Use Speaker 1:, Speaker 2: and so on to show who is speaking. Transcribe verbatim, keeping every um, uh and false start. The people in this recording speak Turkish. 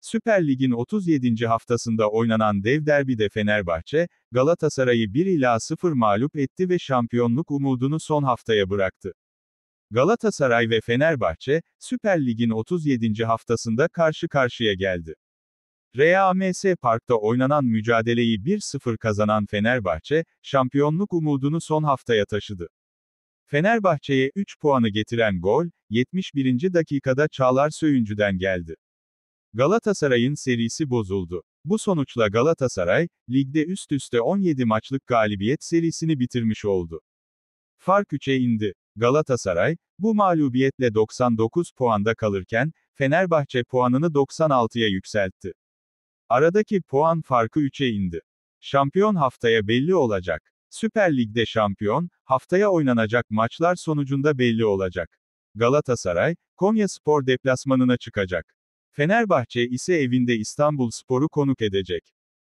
Speaker 1: Süper Lig'in otuz yedinci haftasında oynanan dev derbide Fenerbahçe, Galatasaray'ı bir ila sıfır mağlup etti ve şampiyonluk umudunu son haftaya bıraktı. Galatasaray ve Fenerbahçe, Süper Lig'in otuz yedinci haftasında karşı karşıya geldi. R A M S Park'ta oynanan mücadeleyi bir sıfır kazanan Fenerbahçe, şampiyonluk umudunu son haftaya taşıdı. Fenerbahçe'ye üç puanı getiren gol, yetmiş birinci dakikada Çağlar Söyüncü'den geldi. Galatasaray'ın serisi bozuldu. Bu sonuçla Galatasaray, ligde üst üste on yedi maçlık galibiyet serisini bitirmiş oldu. Fark üçe indi. Galatasaray, bu mağlubiyetle doksan dokuz puanda kalırken, Fenerbahçe puanını doksan altıya yükseltti. Aradaki puan farkı üçe indi. Şampiyon haftaya belli olacak. Süper Lig'de şampiyon, haftaya oynanacak maçlar sonucunda belli olacak. Galatasaray, Konyaspor deplasmanına çıkacak. Fenerbahçe ise evinde İstanbulspor'u konuk edecek.